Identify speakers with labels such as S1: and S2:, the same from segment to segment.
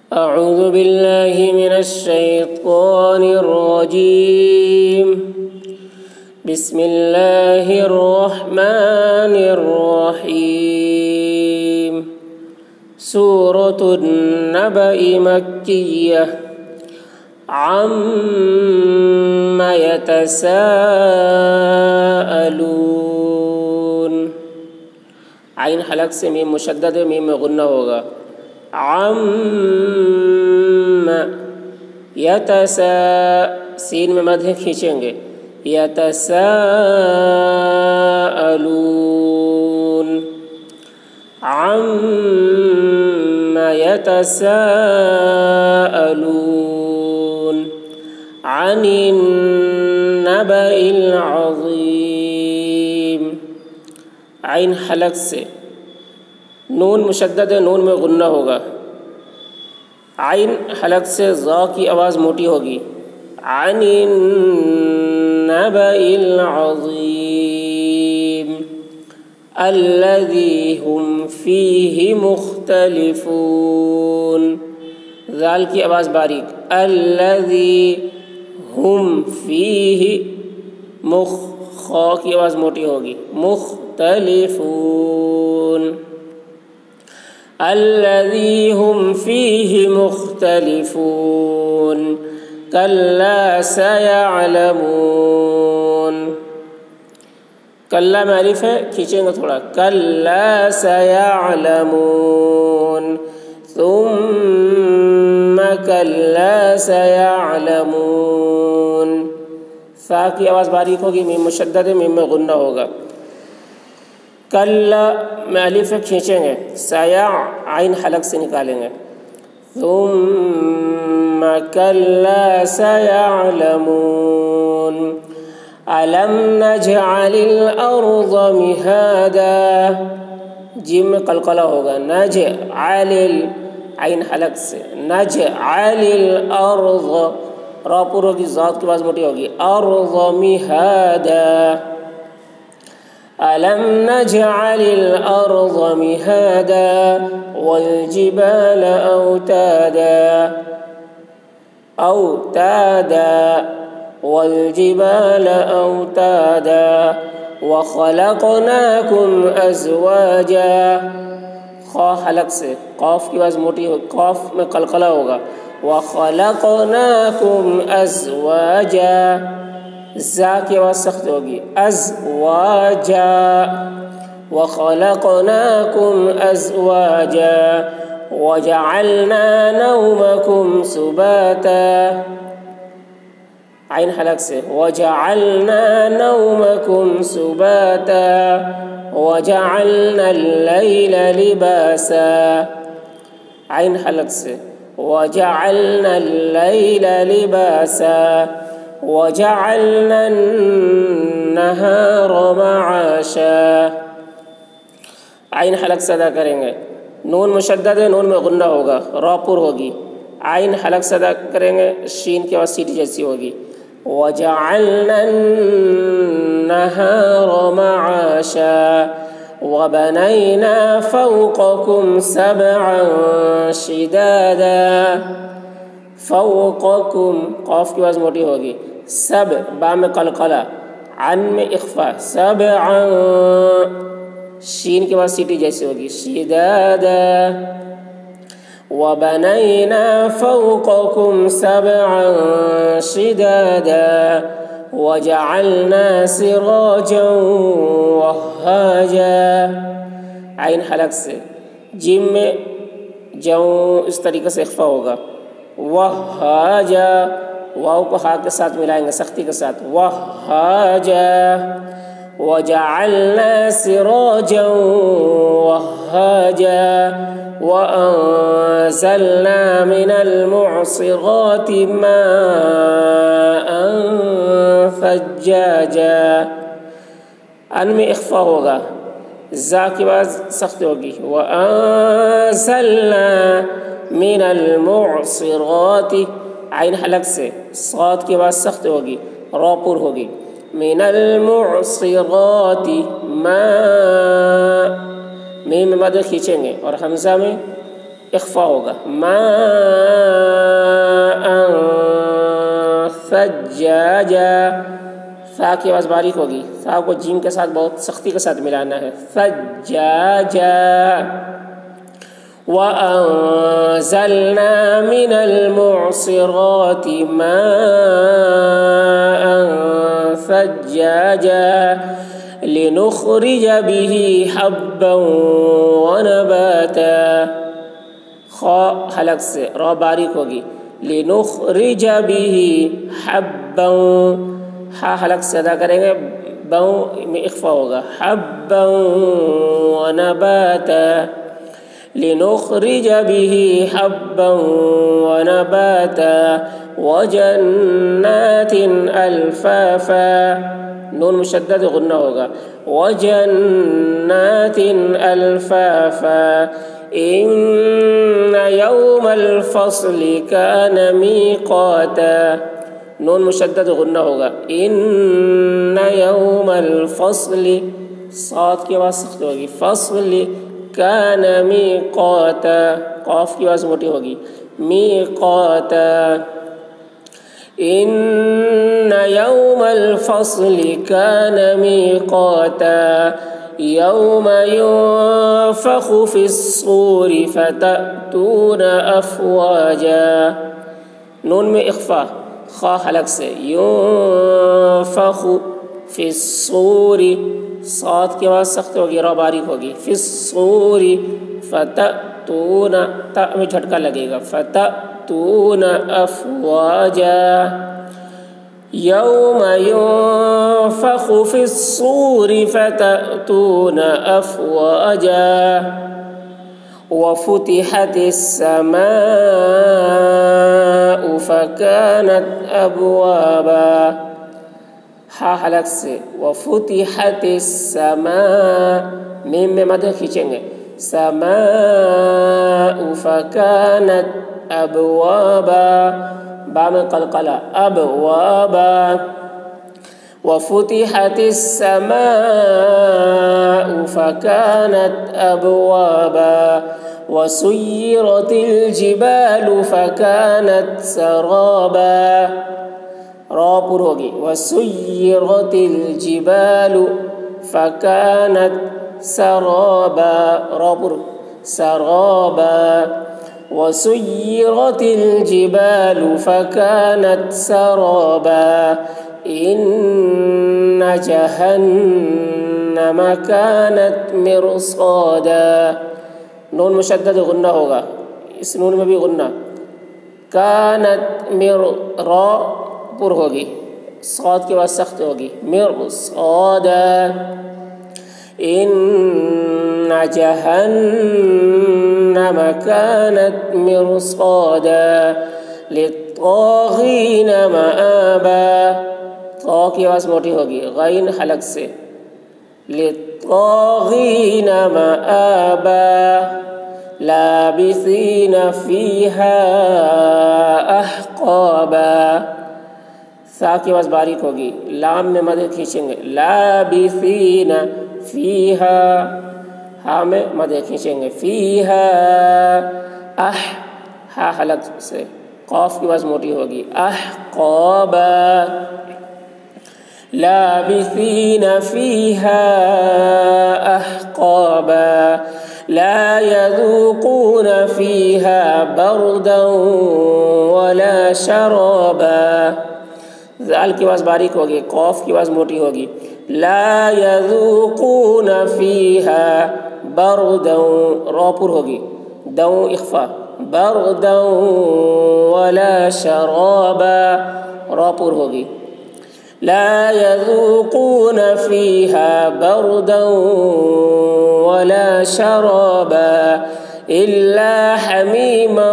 S1: أعوذ بالله من الشيطان الرجيم بسم الله الرحمن الرحيم سورة النبأ مكية عما يتساءلون عین حلق سے میم مشدد ہے، میم میں غنہ ہوگا. سین میں مد ہے، کھینچیں گے. یتساءلون عما يتساءلون عن النبأ العظيم. عین حلق سے نون مشدد ہے، نون میں غنہ ہوگا. عین حلق سے ذا کی آواز موٹی ہوگی. عن النبأ العظیم الذی هم فیہ مختلفون. ذال کی آواز باریک. الذی هم فیہ خا کی آواز موٹی ہوگی. مختلفون الذی هم فیہ مختلفون کلا سیعلمون. کلا میں الف ہے، کھینچیں گے تھوڑا. کلا سیعلمون ثم کلا سیعلمون. سا کی آواز باریک ہوگی، میم مشدد ہے، میم میں غنہ ہوگا. کلا میں الف کھینچیں گے، سیا عین حلق سے نکالیں گے. ثم کلا سیعلمون الم نجعل الارض مہادا. جیم میں قلقلہ ہوگا. نجعل عین حلق سے نجعل الارض را پر ہوگی، ذات کی آواز موٹی ہوگی. ارض مہادا ألم نجعل الأرض مهادا والجبال أوتادا والجبال أوتادا وخلقناكم أزواجا. خا حلق سے قاف کی آواز موٹی ہوگی، قاف میں قلقلہ ہوگا. وخلقناكم أزواجا. زا کی آواز سخت ہوگی. ازواجا وخلقناكم ازواجا وجعلنا نومكم سباتا. عین حلق سے وجعلنا نومكم سباتا وجعلنا الليل لباسا. عین حلق سے وجعلنا الليل لباسا وجعلنا النهار معاشا. عین حلق سے ادا کریں گے. نون مشدد ہے، نون میں غنہ ہوگا، را پر ہوگی. عین حلق سے ادا کریں گے، شین کی آواز سیٹی جیسی ہوگی. وجعلنا النهار معاشا وبنينا فوقكم سبعا شدادا. فوقکم قاف کی آواز موٹی ہوگی. سب با میں قلقلہ، عن میں اخفا. سبعا شین کی آواز سیٹی جیسی ہوگی. شدادا وبنینا فوقکم سبعا شدادا وجعلنا سراجا وهاجا. عین حلق سے جیم میں جو اس طریقے سے اخفا ہوگا. وہاجا واو کو ہا کے ساتھ ملائیں گے، سختی کے ساتھ. وہاجا وجعلنا سراجا وهاجا وأنزلنا من المعصرات ماء ثجاجا. ان میں اخفا ہوگا، زا کی آواز سخت ہوگی. وأنزلنا من المعصرات. عین حلق سے صاد کی آواز سخت ہوگی، را پر ہوگی. من المعصرات ماء. میم میں مد کھینچیں گے اور حمزہ میں اخفا ہوگا. ماء ثجاجا. ثا کی آواز باریک ہوگی. ثا کو جیم کے ساتھ بہت سختی کے ساتھ ملانا ہے. ثجاجا. وَأَنزَلْنَا مِنَ الْمُعْصِرَاتِ مَاءً ثَجَّاجًا لِنُخْرِجَ بِهِ حَبًّا وَنَبَاتًا. خا حلق سے، را باریک ہوگی. لِنُخْرِجَ بِهِ حَبًّا. ہا حلق سے ادا کریں گے، باؤں میں اخفا ہوگا. حَبًّا وَنَبَاتًا. لنخرج به حبا ونباتا وجنات الفافا. نون مشدد غنہ ہوگا. وجنات الفافا. ان يوم الفصل كان ميقاتا. نون مشدد غنہ ہوگا. ان يوم الفصل. صاد کی آواز سخت ہوگی. فصل کان میقاتا. قاف کی آواز موٹی ہوگی. میقاتا. ان یوم الفصل کان میقاتا یوم ينفخ في الصور فتأتون افواجا. نون میں اخفا، خا حلق سے. ينفخ في الصور. صاد کی آواز سخت ہوگی، را باریک ہوگی. فی الصور. فتأتون، تا میں جھٹکا لگے گا. فتأتون افواجا یوم ينفخ فی الصور فتأتون افواجا وفتحت السماء فكانت ابوابا. ہا حلق سے. وفتحت السماء. میم میں مد کھینچیں گے. سماء فكانت ابوابا. با میں قلقلہ. ابوابا. وفتحت السماء فكانت ابوابا وسيرت الجبال فكانت سرابا. را پر ہوگی. وسيرت الجبال فكانت سرابا. را پر. سرابا. وسيرت الجبال فكانت سرابا ان جهنم كانت مرصادا. نون مشدد غنہ ہوگا، اس نون میں بھی غنہ. كانت را پر ہوگی. صاد کی آواز سخت ہوگی. مرصادا. ان جهنم كانت مرصادا للطاغين مآبا. طا کی آواز موٹی ہوگی. غین حلق سے. للطاغين مآبا لابثين فيها احقابا. سا کی آواز باریک ہوگی. لام میں مد کھینچیں گے. لابثین فیہا. ہا میں مد کھینچیں گے. فیہا ہا حلق سے. قاف کی آواز موٹی ہوگی. احقابا. لابثین فیہا احقابا لا يذوقون فيها بردا ولا شرابا. ذال کی آواز باریک ہوگی. قاف کی آواز موٹی ہوگی. لا يذوقون فيها بردا. را پر ہوگی. دو اخفا. بردا ولا شرابا. را پر ہوگی. لا يذوقون فيها بردا ولا شرابا إلا حميما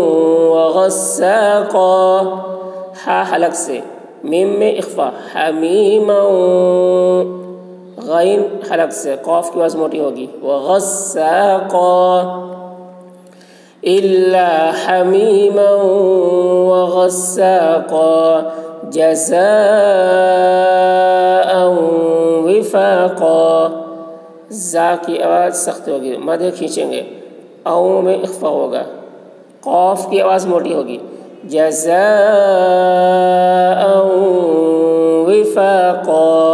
S1: وغساقا. ہا حلق سے. میم میں اخفا. حمیما. غین حلق سے. قاف کی آواز موٹی ہوگی. وغساقا. إلا حميما وغساقا جزاء وفاقا. زا کی آواز سخت ہوگی. مد کھینچیں گے. او میں اخفا ہوگا، قاف کی آواز موٹی ہوگی، جزاء وفاقا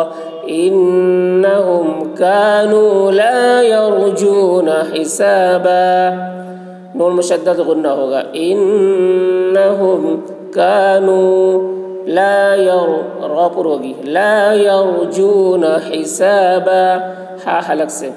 S1: انہم کانوا لا یرجون حسابا، نون مشدد غنہ ہوگا، انہم کانوا لا را پر ہوگی، لا یرجون حسابا، ہا حلق سے،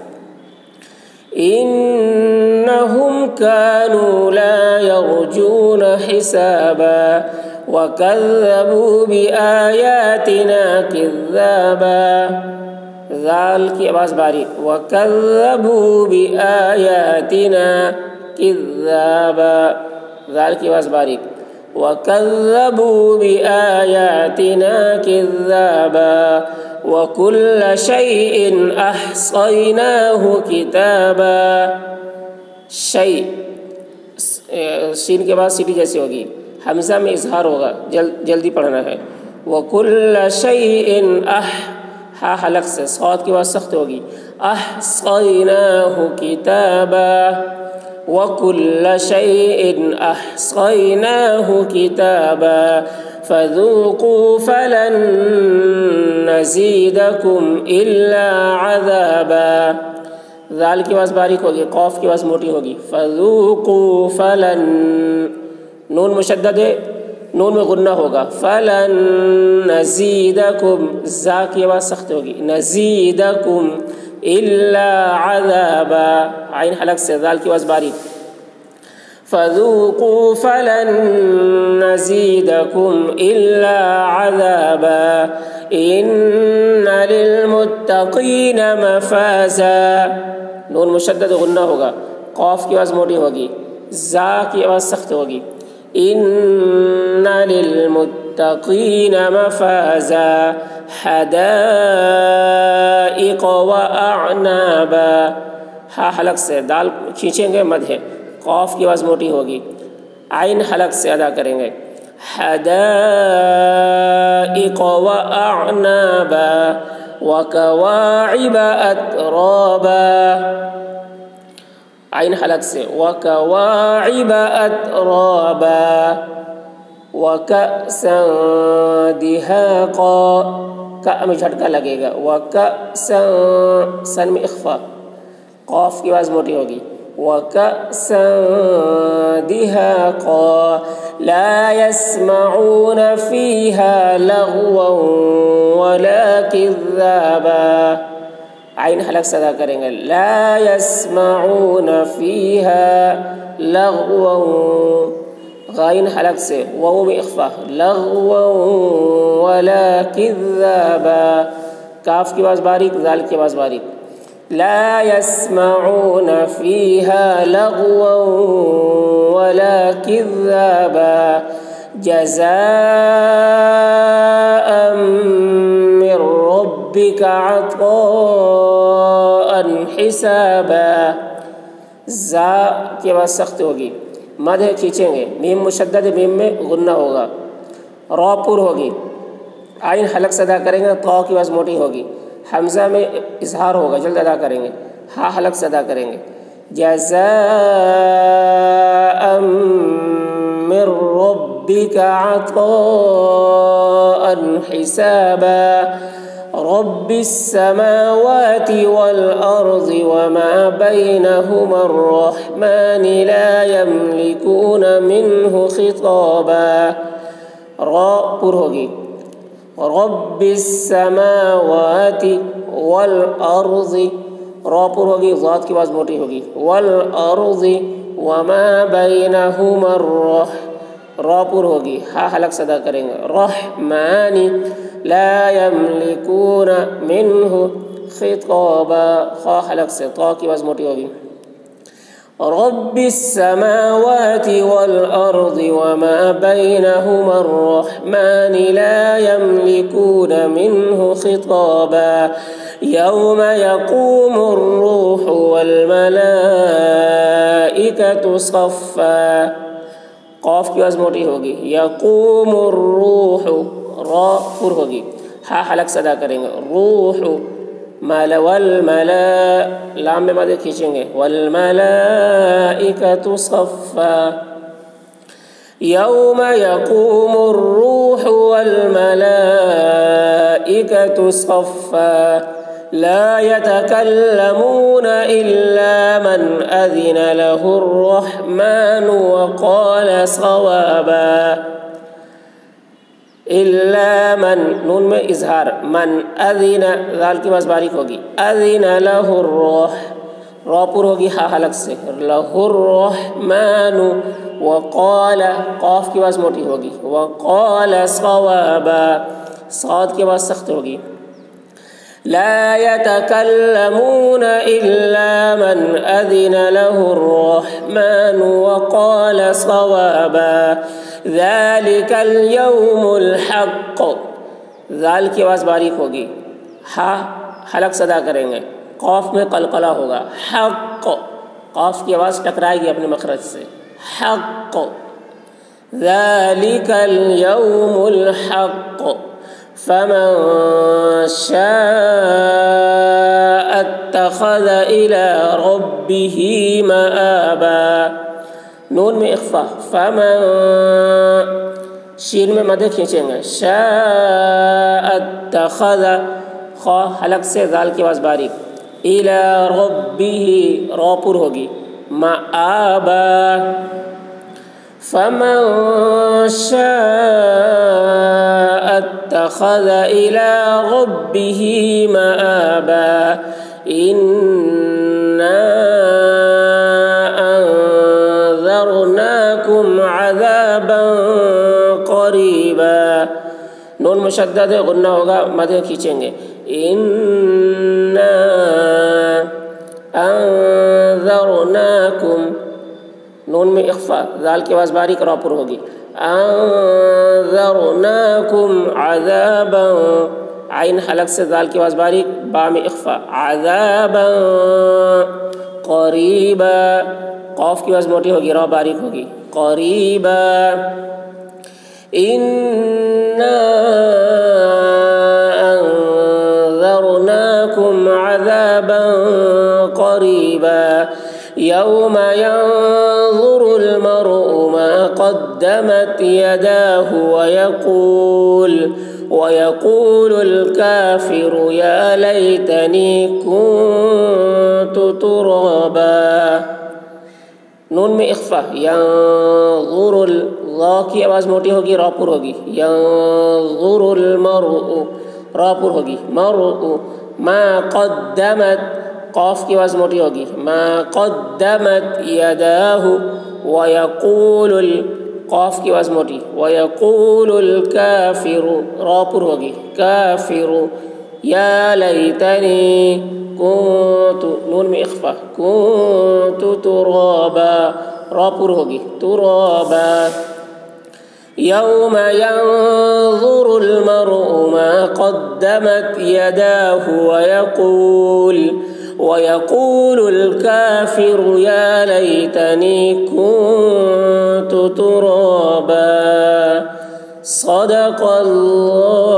S1: انہم کانوا لا یرجون حسابا وکذبوا بآیاتنا کذابا، ذال کی آواز باریک، وکذبوا بآیاتنا کذابا، ذال کی آواز باریک، وَكَذَّبُوا بِآيَاتِنَا كِذَّابًا وَكُلَّ شَيْءٍ أَحْصَيْنَاهُ كِتَابًا، شیء سین کے بعد سیٹی جیسی ہوگی، حمزہ میں اظہار ہوگا، جلدی پڑھنا ہے، وَكُلَّ شَيْءٍ ہا حلق سے، صاد کی آواز سخت ہوگی، أَحْصَيْنَاهُ كِتَابًا وَكُلَّ شَيْءٍ أَحْصَيْنَاهُ كِتَابًا فَذُوقُوا فَلَن نَّزِيدَكُمْ إِلَّا عَذَابًا، ذال کی آواز باریک ہوگی، قاف کی آواز موٹی ہوگی، فَذُوقُوا فَلَن، نون مشدد ہے، نون میں غنہ ہوگا، فَلَن نَّزِيدَكُمْ، زا کی آواز سخت ہوگی، نَزِيدَكُمْ إِلَّا عَذَابًا، عین حلق سے، ذال کی آواز باریک، فَذُوقُوا فَلَن نَّزِيدَكُمْ إِلَّا عَذَابًا إِنَّ لِلْمُتَّقِينَ مَفَازًا، نون مشدد غنہ ہوگا، قاف کی آواز موٹی ہوگی، زا کی آواز سخت ہوگی، إِنَّ لِلْمُتَّقِينَ مَفَازًا حَدَائِقَ وَأَعْنَابًا، ہا حلق سے، دال کھینچیں گے، مد ہے، قاف کی آواز موٹی ہوگی، عین حلق سے ادا کریں گے، حَدَائِقَ وَأَعْنَابًا وَكَوَاعِبَ أَتْرَابًا، عین حلق سے، وَكَوَاعِبَ أَتْرَابًا وَكَأْسًا دِهَاقًا، کا میں جھٹکا لگے گا، وَكَأْسًا، سن میں اخفا، قاف کی آواز موٹی ہوگی، وَكَأْسًا دِهَاقًا لَا يَسْمَعُونَ فِيهَا لَغْوًا وَلَا كِذَّابًا، عین حلق سے ادا کریں گے، لا يَسْمَعُونَ فِيهَا لَغْوًا، غائن حلق سے، واو میں اخفا، لَغْوًا وَلَا كِذَّابًا، کاف کی آواز باریک، ذال کی آواز باریک، لا يسمعون فيها لغوا ولا كذابا جزاء من ربك عطاء حسابا، زا کی آواز سخت ہوگی، مد ہے، کھینچیں گے، میم مشدد، میم میں غنہ ہوگا، را پر ہوگی، عین حلق سے ادا کریں گے، طا کی آواز موٹی ہوگی، حمزہ میں اظہار ہوگا، جلد ادا کریں گے، ہا حلق سے ادا کریں گے، جزاء من ربك عطاء حسابا رب السماوات والأرض وما بينهما الرحمن لا يملكون منه خطابا، را پر ہوگی، رب السماوات والارض، را پر ہوگی، ذات کی آواز موٹی ہوگی، والارض وما بینہما را پر ہوگی، ہا حلق سے ادا کریں گے، رحمن لا یملکون منہ خطابا، خا حلق سے، طا کی آواز موٹی ہوگی، رب السماوات والأرض وما بينهما الرحمن لا يملكون منه خطابا يوم يقوم الروح والملائكة صفا، قاف کی آواز موٹی ہوگی، یقوم الروح، را پر ہوگی، ہا حلق سے ادا کریں گے، روح، لام میں مدد کھینچیں گے والملائکۃ صفا یوم یقوم الروح والملائکۃ صفا لا يتكلمون إلا من أذن له الرحمن وقال صوابا إلا من نون میں اظہار من اذن ذال کی باز باریک ہوگی اذن له الروح را پر ہوگی ہا حلق سے له الرحمن وقال قاف کی باز موٹی ہوگی وقال صوابا صاد کی باز سخت ہوگی لا يتكلمون إلا من أذن له الرحمن وقال صوابا ذلك اليوم الحق ذال کی آواز باریک ہوگی ہا حلق صدا کریں گے قاف میں قلقلہ ہوگا حق قاف کی آواز ٹکرائے گی اپنے مخرج سے حق ذلك اليوم الحق فمن شاء اتخذ إلى ربه مآبا نون میں اخفا فمن شین میں مدد کھینچیں گے شاء اتخذ خا حلق سے ذال کی آواز باریک إلى ربه را پر ہوگی مآبا فمن شاء اتخذ إلى ربه مآبا إنا أنذرناكم عذابا قريبا نون مشدد غنہ ہوگا مدد کھینچیں گے إنا أنذرناكم نون میں اخفا ذال کی آواز باریک را پر ہوگی انذرناکم عذابا عین حلق سے ذال کی آواز باریک با میں اخفا عذابا قریبا قاف کی آواز موٹی ہوگی را باریک ہوگی قریبا انا انذرناکم عذابا قریبا يوم ينظر المرء ما قدمت يداه ويقول الكافر يا ليتني كنت ترابا نون میں اخفا ينظر الظا کی آواز موٹی ہوگی را پر ہوگی ينظر المرء را پر ہوگی مرء ما قدمت قاف کی آواز موٹی ہوگی ما قدمت یداہ ویقول قاف کی آواز موٹی ویقول الکافر را پر ہوگی کافر یا لیتنی کنت نون میں اخفا کنت ترابا را پر ہوگی ترابا يوم ينظر المرء ما قدمت يداه ويقول الكافر يا ليتني كنت ترابا صدق الله